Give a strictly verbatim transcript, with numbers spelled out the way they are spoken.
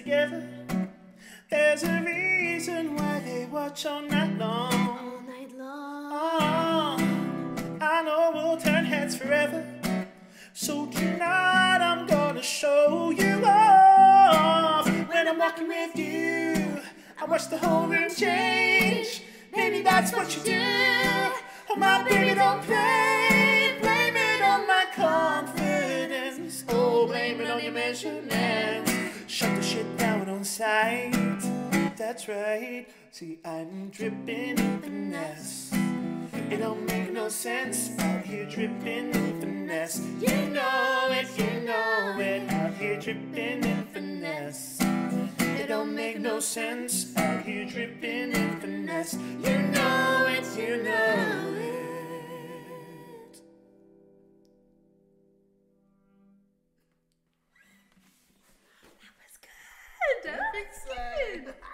together. There's a reason why they watch all night long. All night long. Oh, I know we'll turn heads forever. So tonight I'm gonna show you off. When I'm walking with you, I watch the whole room change. Maybe that's what you do. Oh my baby, don't play. Blame it on my confidence. Oh, blame it on your measurements. Shut the shit down on sight. That's right. See, I'm dripping in finesse. It don't make no sense out here dripping in finesse. You know it, you know it. Out here dripping in finesse. It don't make no sense out here dripping in finesse. You know it, you know it. That was good. Thanks, Good.